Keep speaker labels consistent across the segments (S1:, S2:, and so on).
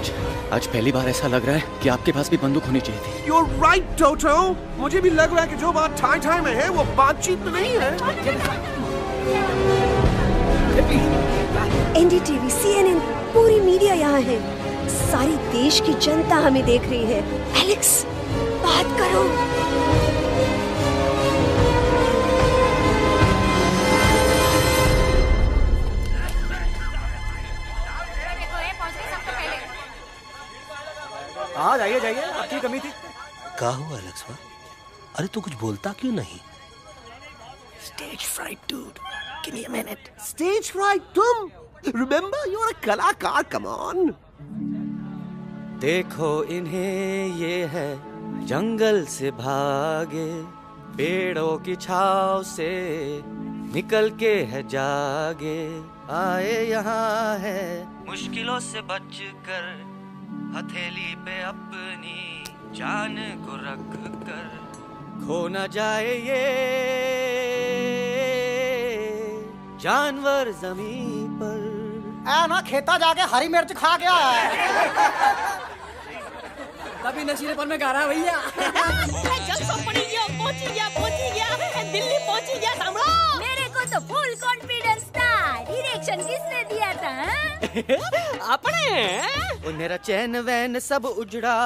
S1: आज पहली बार ऐसा लग रहा है कि आपके पास भी बंदूक होनी चाहिए थी।
S2: You're right, Toto. मुझे भी लग रहा है कि जो बात ठाई में है वो बातचीत में नहीं है।
S3: एनडीटीवी, CNN, पूरी मीडिया यहाँ है। सारी देश की जनता हमें देख रही है। एलेक्स, बात करो।
S4: हाँ जाइए जाइए, आपकी कमी थी।
S5: क्या हुआ एलेक्स? अरे तू कुछ बोलता क्यों नहीं?
S2: Stage fright, dude. Give me a minute. Stage fright, तुम? Remember, you're a कलाकार. Come on.
S1: देखो इन्हें, ये है जंगल से भागे, पेड़ों की छाव से निकल के है जागे, आए यहाँ है मुश्किलों से बचकर, हथेली पे अपनी जान को रख कर, खो न जाए ये जानवर जमीन पर।
S4: ना खेता जाके हरी मिर्च खा गया है। तभी नशीलेपन में गा रहा है भैया।
S6: पहुंची गया, दिल्ली पहुंची गया। सामने मेरे को तो फुल कॉन्फिडेंस था। डायरेक्शन किसने दिया था?
S1: अपने। मेरा चैन वैन सब उजड़ा,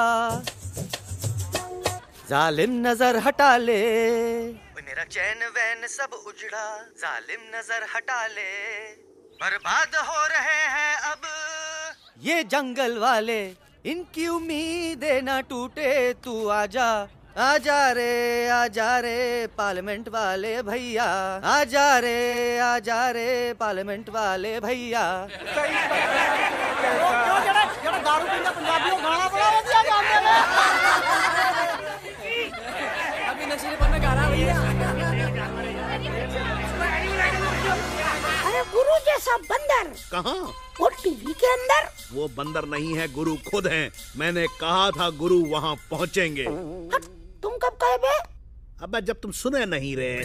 S1: जालिम नजर हटा ले। मेरा चैन वैन सब उजड़ा, जालिम नजर हटा ले। बर्बाद हो रहे हैं अब ये जंगल वाले, इनकी उम्मीदें ना टूटे, तू आजा आजा रे पार्लियामेंट वाले भैया, आजा रे पार्लियामेंट वाले भैया।
S4: दारू पीना पंजाबियों गाना बड़ा दिया जानते हैं। अभी नशीलेपन में गा रहा है भैया।
S6: अरे गुरु जैसा बंदर
S7: कहाँ?
S6: और टीवी के अंदर।
S7: वो बंदर नहीं है, गुरु खुद हैं। मैंने कहा था गुरु वहाँ पहुँचेंगे।
S6: तुम कब कहे बे?
S7: अबे जब तुम सुने नहीं रहे।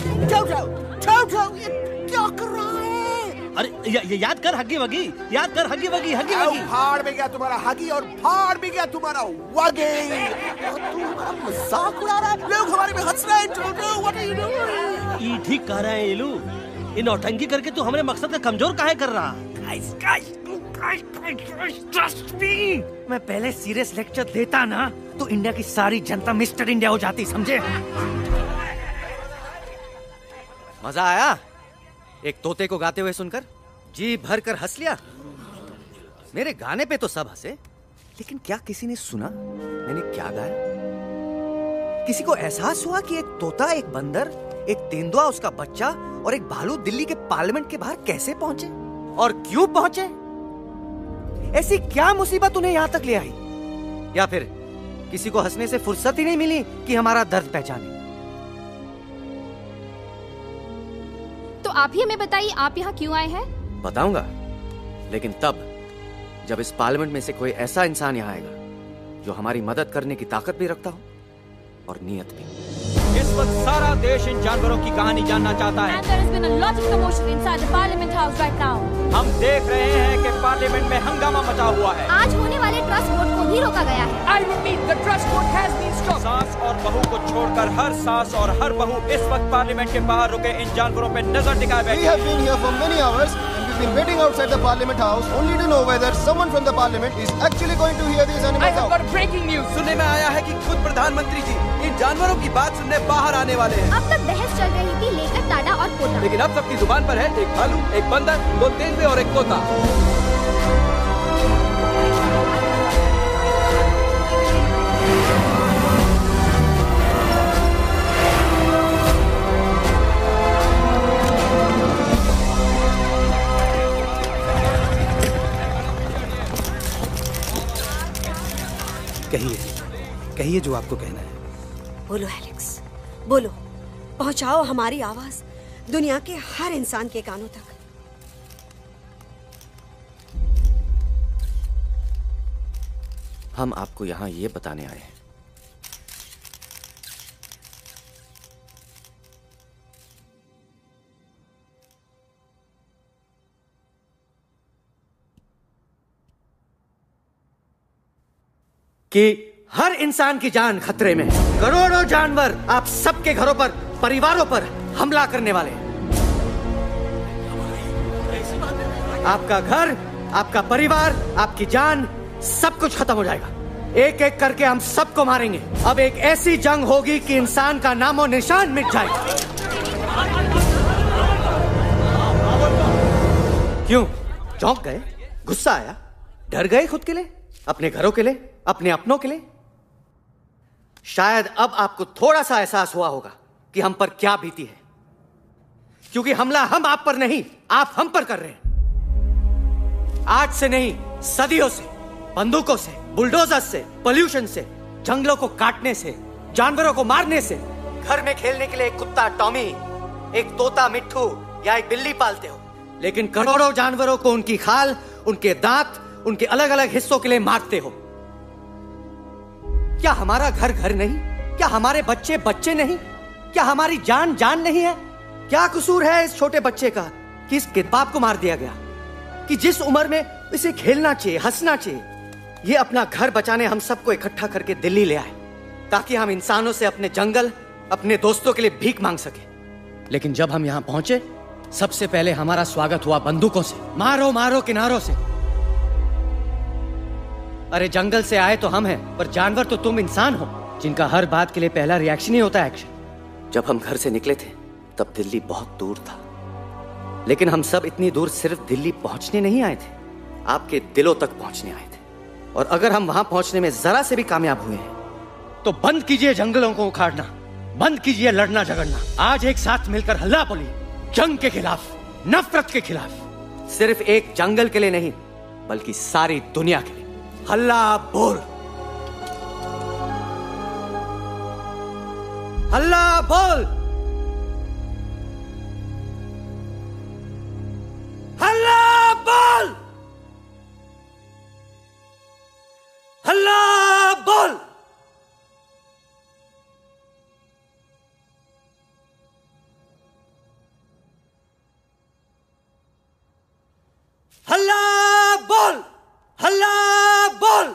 S2: क्या कर रहा है?
S5: अरे याद कर हगी वगी, याद कर हगी वगी।
S2: भाड़ में गया तुम्हारा हगी और भाड़ में गया तुम्हारा वगे। तुम हमारा मजाक उड़ा रहा है, लोग हमारे में हंस रहे हैं। What are you doing?
S5: ये ठीक कह रहे हैं ये लोग। इन नौटंकी करके तू हमारे मकसद का कमजोर काहे कर रहा?
S8: ट्रस्ट मी, मैं पहले सीरियस लेक्चर देता ना तो इंडिया की सारी जनता मिस्टर इंडिया हो जाती, समझे?
S1: मजा आया एक तोते को गाते हुए सुनकर? जी भर कर हंस लिया। मेरे गाने पे तो सब हंसे, लेकिन क्या किसी ने सुना मैंने क्या गाया? किसी को एहसास हुआ कि एक तोता, एक बंदर, एक तेंदुआ, उसका बच्चा और एक भालू दिल्ली के पार्लियामेंट के बाहर कैसे पहुंचे और क्यों पहुंचे? ऐसी क्या मुसीबत उन्हें यहां तक ले आई? या फिर किसी को हंसने से फुर्सत ही नहीं मिली कि हमारा दर्द पहचाने?
S9: तो आप ही हमें बताइए, आप यहाँ क्यों आए हैं?
S1: बताऊंगा, लेकिन तब जब इस पार्लियामेंट में से कोई ऐसा इंसान यहाँ आएगा जो हमारी मदद करने की ताकत भी रखता हो और नीयत भी।
S10: इस वक्त सारा देश इन जानवरों की कहानी जानना चाहता है।
S6: And there has been a lot of commotion inside the Parliament House right now.
S10: हम देख रहे हैं कि पार्लियामेंट में हंगामा मचा हुआ है।
S9: आज होने वाले ट्रस्ट वोट को भी रोका गया है।
S10: I repeat, the trust vote has been stopped. सास और बहू को छोड़कर हर सास और हर बहू इस वक्त पार्लियामेंट के बाहर रुके इन जानवरों पे नजर टिकाए बैठे।
S11: We have been here for many hours and we've been waiting outside the Parliament House only to know whether someone from the Parliament is actually going to hear these animals out.
S10: I have got breaking news. सुनने में आया है कि खुद प्रधानमंत्री जी इन जानवरों की बात सुनने बाहर आने वाले हैं।
S9: अब तक बहस चल रही थी लेकर टाडा और पोटा,
S10: लेकिन अब सबकी जुबान पर है एक भालू, एक बंदर, दो तेंदुए और एक तोता।
S4: कहिए जो आपको कहना है।
S3: बोलो एलेक्स, बोलो। पहुंचाओ हमारी आवाज दुनिया के हर इंसान के कानों तक।
S1: हम आपको यहाँ ये बताने आए हैं कि हर इंसान की जान खतरे में है। करोड़ों जानवर आप सबके घरों पर, परिवारों पर हमला करने वाले हैं। आपका घर, आपका परिवार, आपकी जान, सब कुछ खत्म हो जाएगा। एक एक करके हम सबको मारेंगे। अब एक ऐसी जंग होगी कि इंसान का नामो निशान मिट जाएगा। क्यों चौंक गए? गुस्सा आया? डर गए खुद के लिए, अपने घरों के लिए, अपने अपनों के लिए? शायद अब आपको थोड़ा सा एहसास हुआ होगा कि हम पर क्या बीती है, क्योंकि हमला हम आप पर नहीं, आप हम पर कर रहे हैं। आज से नहीं, सदियों से, बंदूकों से, बुलडोजर से, पोल्यूशन से, जंगलों को काटने से, जानवरों को मारने से। घर में खेलने के लिए एक कुत्ता टॉमी, एक तोता मिट्ठू या एक बिल्ली पालते हो, लेकिन करोड़ों जानवरों को उनकी खाल, उनके दांत, उनके अलग अलग हिस्सों के लिए मारते हो। क्या हमारा घर घर नहीं? क्या हमारे बच्चे बच्चे नहीं? क्या हमारी जान जान नहीं है? क्या कसूर है इस छोटे बच्चे का कि इस बाप को मार दिया गया, कि जिस उम्र में इसे खेलना चाहिए, हंसना चाहिए? ये अपना घर बचाने हम सबको इकट्ठा करके दिल्ली ले आए ताकि हम इंसानों से अपने जंगल, अपने दोस्तों के लिए भीख मांग सके। लेकिन जब हम यहां पहुंचे, सबसे पहले हमारा स्वागत हुआ बंदूकों से। मारो मारो किनारों से। अरे जंगल से आए तो हम हैं, पर जानवर तो तुम इंसान हो, जिनका हर बात के लिए पहला रिएक्शन ही होता है एक्शन। जब हम घर से निकले थे तब दिल्ली बहुत दूर था, लेकिन हम सब इतनी दूर सिर्फ दिल्ली पहुंचने नहीं आए थे, आपके दिलों तक पहुंचने आए थे। और अगर हम वहां पहुंचने में जरा से भी कामयाब हुए हैं तो बंद कीजिए जंगलों को उखाड़ना, बंद कीजिए लड़ना झगड़ना। आज एक साथ मिलकर हल्ला बोलिए, जंग के खिलाफ, नफरत के खिलाफ। सिर्फ एक जंगल के लिए नहीं, बल्कि सारी दुनिया के लिए। हल्ला बोल, हल्ला बोल, हल्ला बोल, हल्ला बोल। हल्ला बोल, हल्ला बोल,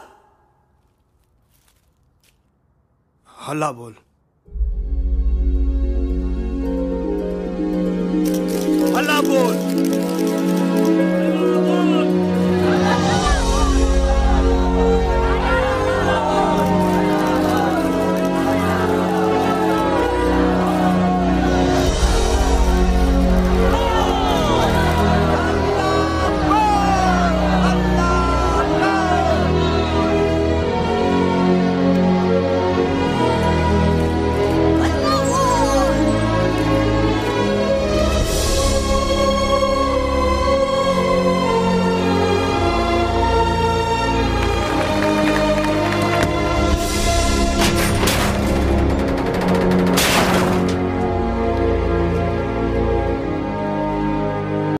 S2: हल्ला बोल,
S7: हल्ला बोल।